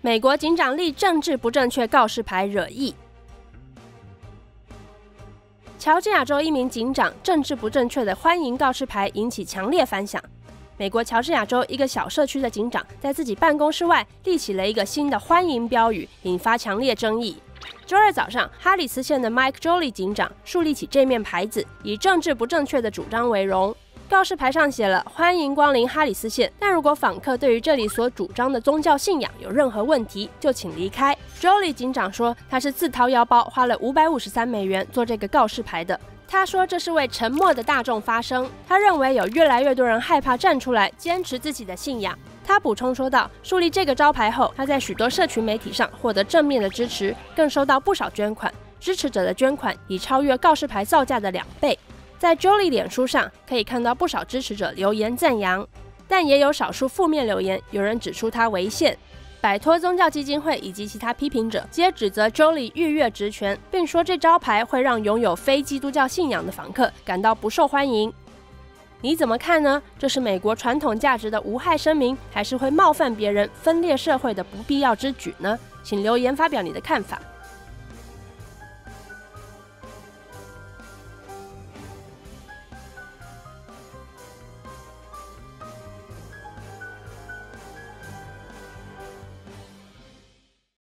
美国警长立政治不正确告示牌惹议。乔治亚州一名警长政治不正确的欢迎告示牌引起强烈反响。美国乔治亚州一个小社区的警长在自己办公室外立起了一个新的欢迎标语，引发强烈争议。周二早上，哈里斯县的 Mike Jolie 警长树立起这面牌子，以政治不正确的主张为荣。告示牌上写了“欢迎光临哈里斯县”，但如果访客对于这里所主张的宗教信仰有任何问题，就请离开。Jolie 警长说，他是自掏腰包花了$553做这个告示牌的。他说这是为沉默的大众发声。他认为有越来越多人害怕站出来坚持自己的信仰。他补充说道，树立这个招牌后，他在许多社群媒体上获得正面的支持，更收到不少捐款。支持者的捐款已超越告示牌造价的2倍。在 Jolie 脸书上可以看到不少支持者留言赞扬，但也有少数负面留言，有人指出他违宪。摆脱宗教基金会以及其他批评者皆指责 Jolie 逾越职权，并说这招牌会让拥有非基督教信仰的访客感到不受欢迎。你怎么看呢？这是美国传统价值的无害声明，还是会冒犯别人、分裂社会的不必要之举呢？请留言发表你的看法。